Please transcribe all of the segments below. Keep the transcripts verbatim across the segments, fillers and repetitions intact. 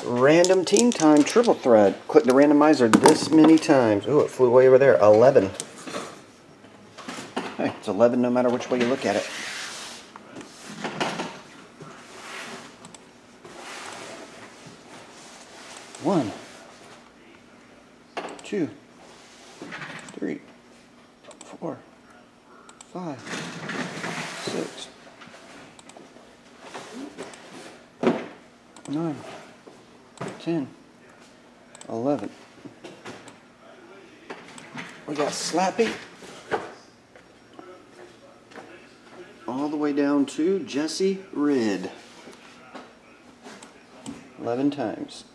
Random team time triple thread. Click the randomizer this many times. Ooh, it flew way over there. eleven. Hey, it's eleven no matter which way you look at it. One, two, three, four, five, six, nine, ten, eleven. We got Slappy all the way down to Jesse Rid. eleven times.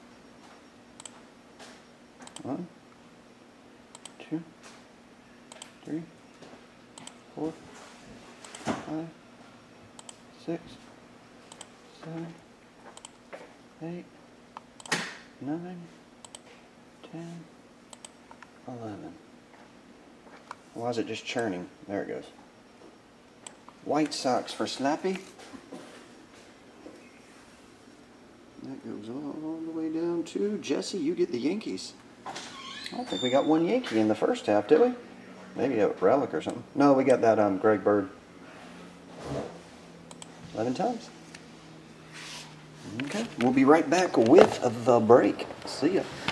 One, two, three, four, five, six, seven, eight, nine, ten, eleven. Why is it just churning? There it goes. White Sox for Slappy. That goes all the way down to Jesse. You get the Yankees. I don't think we got one Yankee in the first half, did we? Maybe a relic or something. No, we got that um, Greg Bird. eleven times. Okay, we'll be right back with the break. See ya.